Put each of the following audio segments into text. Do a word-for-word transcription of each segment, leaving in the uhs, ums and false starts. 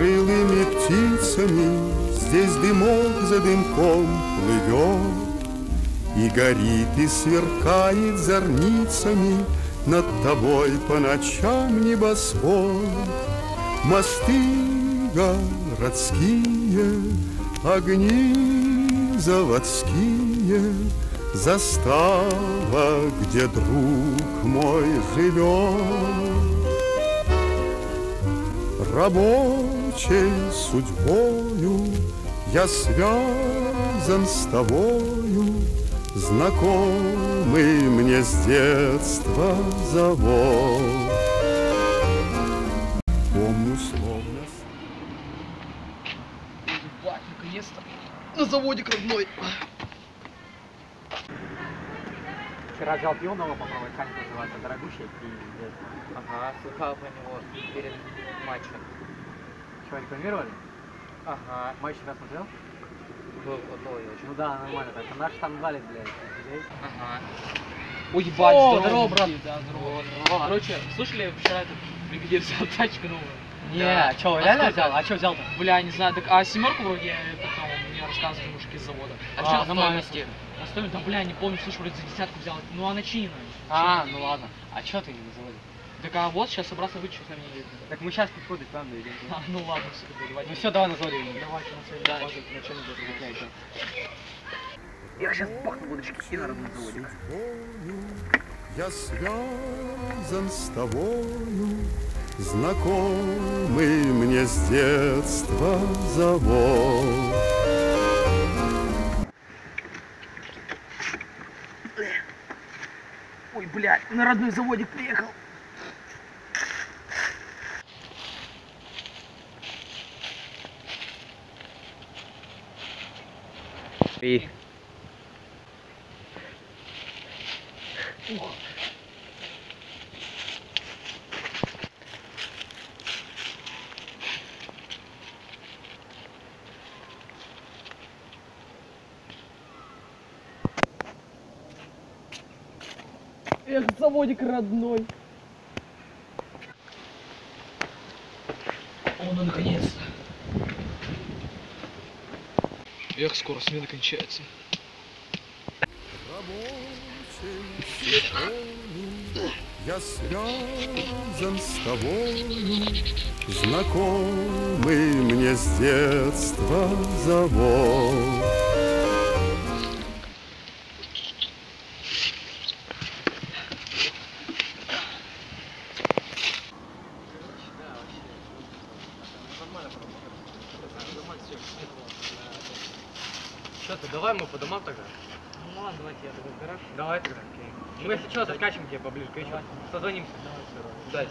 белокрылыми птицами здесь дымок за дымком плывет, и горит, и сверкает зорницами над тобой по ночам небосвод. Мосты городские, огни заводские, застава, где друг мой живет. Рабочей судьбою я связан с тобою, знакомый мне с детства завод. Помню словно. Ебать, наконец-то на заводик родной. Вчера взял пиво нового попробовать, как называется, дорогущий пиздец. Ага, слыхал про него перед матчем. Чего, рекламировали? Ага. Матч вчера смотрел? Был готовый очень. Ну да, нормально так. Наш там дали, блядь. Ага. Ой, ебать, О, здорово, брат. Да, здорово. Вот. Короче, слышали, вчера этот бригадир взял тачку новую? Не, Да. а чё, А реально сколько? взял? А чё взял-то? Бля, не знаю, так, а семерку вроде потом мне рассказывали мужики с завода. А, А, что что на стоимости? на стоимость? Да бля, не помню, слушай, вроде за десятку взял. Ну а начинена. А, ну ладно. А чё ты не заводишь? Так а вот сейчас собрался выйти, что на меня едет. Так мы сейчас подходим к вам дойдем. А, ну ладно, все, давайте. Ну все, давай на заводе. Давайте на связи. Да. Ладно, на чем идёт? Я сейчас бахну водочки и на родном заводе. Я связан с тобою, знакомый мне с детства завод. Ой, блядь, на родной заводик приехал. И... Ух. Эх, заводик родной. О, ну наконец-то. Эх, скоро смена кончается. Я связан с тобою, знакомый мне с детства завод. Что ты, давай мы по домам тогда? Ну ладно, давайте я тогда в гараж. Давай тогда. Мы если что, заскачем тебе поближе к вечеру. Созвонимся. Давай, все. Удачи.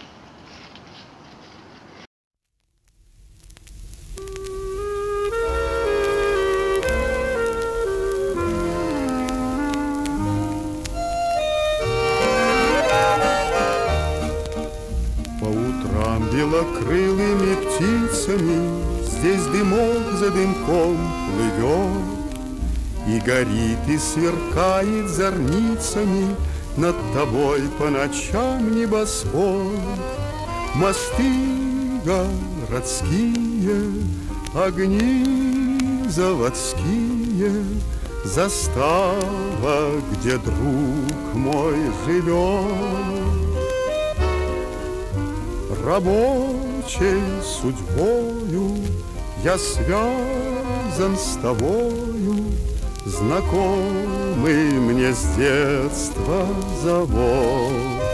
По утрам белокрылыми птицами здесь дымок за дымком плывет, и горит, и сверкает зорницами над тобой по ночам небосвод. Мосты городские, огни заводские, застава, где друг мой живет. Рабочей судьбою я связан с тобою, знакомый мне с детства завод.